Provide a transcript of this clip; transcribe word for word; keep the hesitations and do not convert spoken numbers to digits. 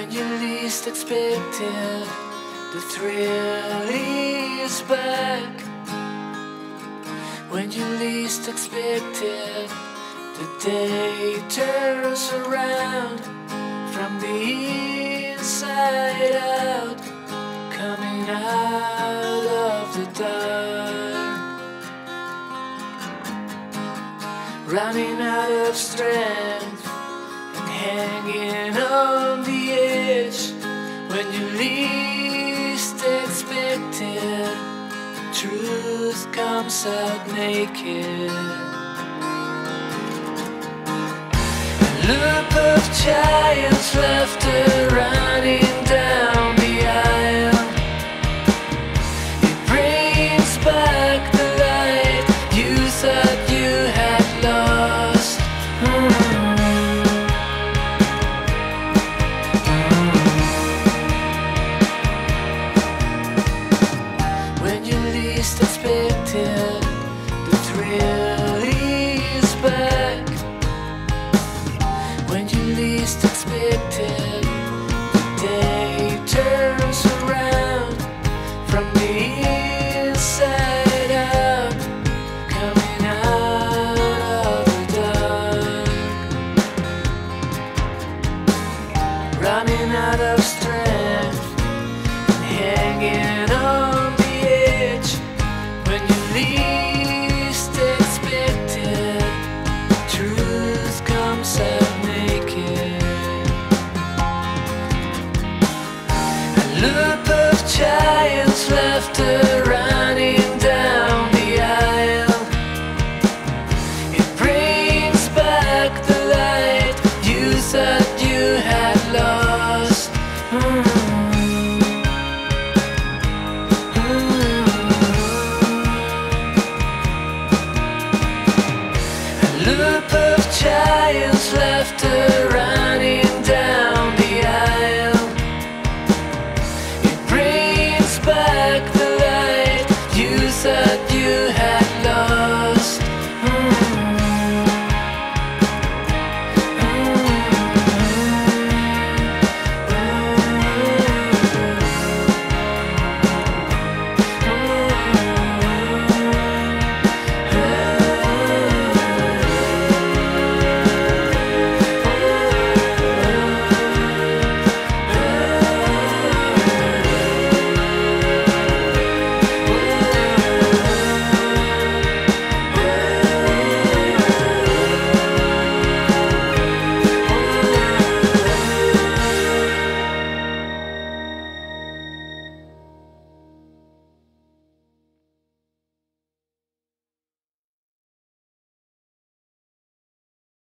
When you least expect it, the thrill is back. When you least expect it, the day turns around from the inside out, coming out of the dark, running out of strength and hanging on the edge. When you least expect it, truth comes out naked. A loop of child's laughter running down the aisle. It brings back the light you thought you had lost. Mm. Mm. When you least expect it, the thrill is back. When you least expect it, the day turns around from the inside out, coming out of the dark, running out of strength and hanging on the edge. When you least expect it, truth comes out naked. A loop of child's laughter running down the aisle. It brings back the light you thought you had lost. Mm. A loop of child's laughter